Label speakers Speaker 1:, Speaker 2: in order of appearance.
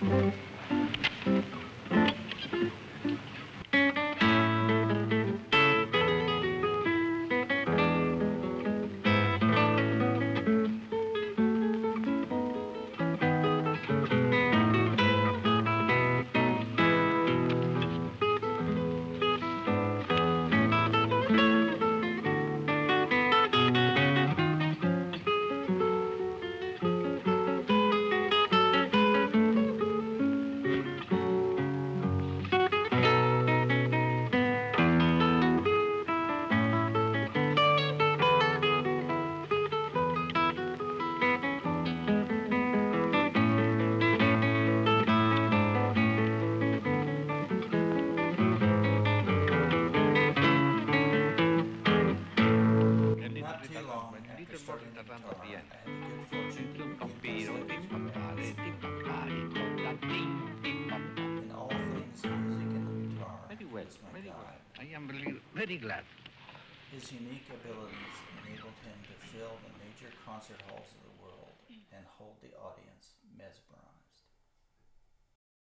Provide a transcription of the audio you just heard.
Speaker 1: Not too long after starting the guitar, I had the good fortune to begin to study humanities. In all things, music and the guitar
Speaker 2: Very well,
Speaker 1: was my
Speaker 2: very well.
Speaker 1: guide.
Speaker 2: I am really very glad.
Speaker 1: His unique abilities enabled him to fill the major concert halls of the world and hold the audience mesmerized.